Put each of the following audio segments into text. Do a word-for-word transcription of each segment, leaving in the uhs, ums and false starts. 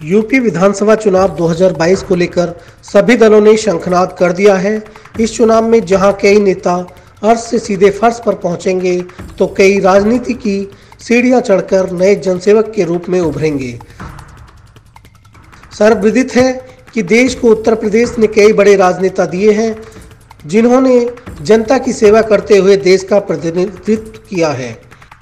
UP विधानसभा चुनाव दो हज़ार बाईस को लेकर सभी दलों ने शंखनाद कर दिया है। इस चुनाव में जहां कई नेता अर्श से सीधे फर्श पर पहुंचेंगे, तो कई राजनीति की सीढ़ियां चढ़कर नए जनसेवक के रूप में उभरेंगे। सर्वविदित है कि देश को उत्तर प्रदेश ने कई बड़े राजनेता दिए हैं, जिन्होंने जनता की सेवा करते हुए देश का प्रतिनिधित्व किया है।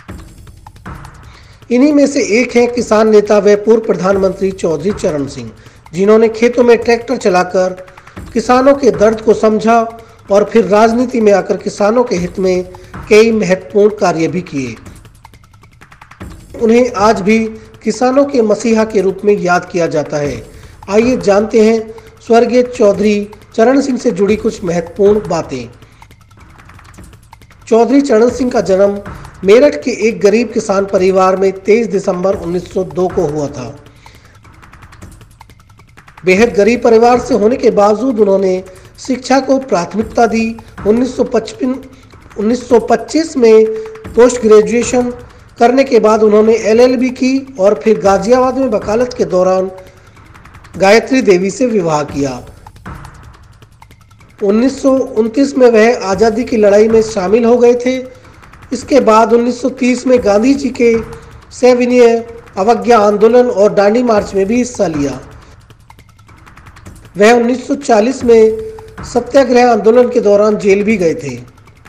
इन्हीं में से एक है किसान नेता व पूर्व प्रधानमंत्री चौधरी चरण सिंह, जिन्होंने खेतों में ट्रैक्टर चलाकर किसानों के दर्द को समझा और फिर राजनीति में आकर किसानों के हित में कई महत्वपूर्ण कार्य भी किए। उन्हें आज भी किसानों के मसीहा के रूप में याद किया जाता है। आइए जानते हैं स्वर्गीय चौधरी चरण सिंह से जुड़ी कुछ महत्वपूर्ण बातें। चौधरी चरण सिंह का जन्म मेरठ के एक गरीब किसान परिवार में तेईस दिसंबर उन्नीस सौ दो को हुआ था। बेहद गरीब परिवार से होने के बावजूद उन्होंने शिक्षा को प्राथमिकता दी। उन्नीस सौ पचपन उन्नीस सौ पच्चीस में पोस्ट ग्रेजुएशन करने के बाद उन्होंने एल एल बी की और फिर गाजियाबाद में वकालत के दौरान गायत्री देवी से विवाह किया। उन्नीस सौ उनतीस में वह आज़ादी की लड़ाई में शामिल हो गए थे। इसके बाद उन्नीस सौ तीस में गांधी जी के सविनय अवज्ञा आंदोलन और दांडी मार्च में भी हिस्सा लिया। वह उन्नीस सौ चालीस में सत्याग्रह आंदोलन के दौरान जेल भी गए थे।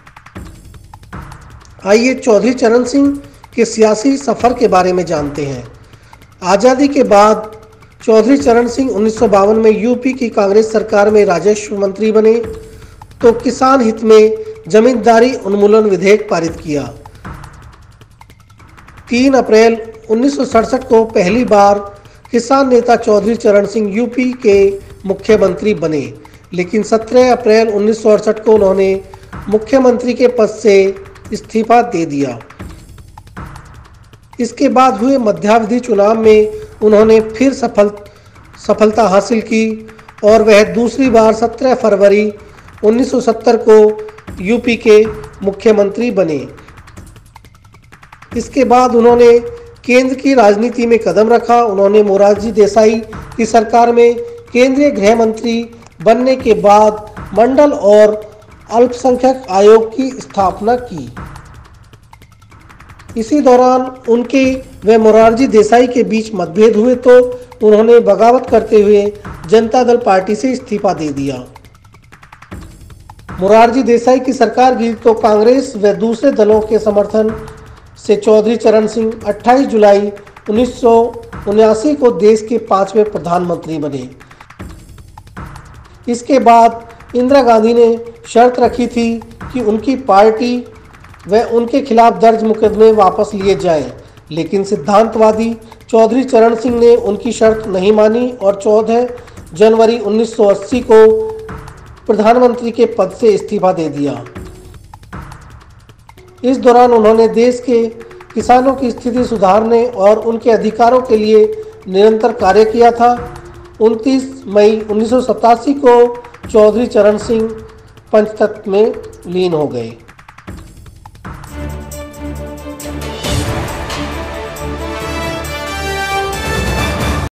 आइए चौधरी चरण सिंह के सियासी सफर के बारे में जानते हैं। आज़ादी के बाद चौधरी चरण सिंह उन्नीस सौ बावन में यूपी की कांग्रेस सरकार में राजस्व मंत्री बने, तो किसान हित में जमींदारी उन्मूलन विधेयक पारित किया। तीन अप्रैल उन्नीस सौ सड़सठ को पहली बार किसान नेता चौधरी चरण सिंह यूपी के मुख्यमंत्री बने, लेकिन सत्रह अप्रैल उन्नीस सौ अड़सठ को उन्होंने मुख्यमंत्री के पद से इस्तीफा दे दिया। इसके बाद हुए मध्यावधि चुनाव में उन्होंने फिर सफल सफलता हासिल की और वह दूसरी बार सत्रह फरवरी उन्नीस सौ सत्तर को यूपी के मुख्यमंत्री बने। इसके बाद उन्होंने केंद्र की राजनीति में कदम रखा। उन्होंने मोरारजी देसाई की सरकार में केंद्रीय गृह मंत्री बनने के बाद मंडल और अल्पसंख्यक आयोग की स्थापना की। इसी दौरान उनके व मोरारजी देसाई के बीच मतभेद हुए, तो उन्होंने बगावत करते हुए जनता दल पार्टी से इस्तीफा दे दिया। मोरारजी देसाई की सरकार गिरी तो कांग्रेस व दूसरे दलों के समर्थन से चौधरी चरण सिंह अट्ठाईस जुलाई उन्नीस सौ उन्यासी को देश के पांचवें प्रधानमंत्री बने। इसके बाद इंदिरा गांधी ने शर्त रखी थी कि उनकी पार्टी व उनके खिलाफ दर्ज मुकदमे वापस लिए जाएं, लेकिन सिद्धांतवादी चौधरी चरण सिंह ने उनकी शर्त नहीं मानी और चौदह जनवरी उन्नीस सौ अस्सी को प्रधानमंत्री के पद से इस्तीफा दे दिया। इस दौरान उन्होंने देश के किसानों की स्थिति सुधारने और उनके अधिकारों के लिए निरंतर कार्य किया था। उनतीस मई उन्नीस सौ सतासी को चौधरी चरण सिंह पंचतत्व में लीन हो गए।